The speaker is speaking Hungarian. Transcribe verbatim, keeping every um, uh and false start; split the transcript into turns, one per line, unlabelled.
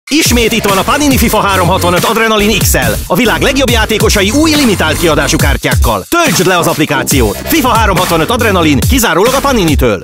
Ismét itt van a Panini FIFA háromszázhatvanöt Adrenalin iksz el, a világ legjobb játékosai új limitált kiadású kártyákkal. Töltsd le az applikációt! FIFA háromszázhatvanöt Adrenalin, kizárólag a Paninitől.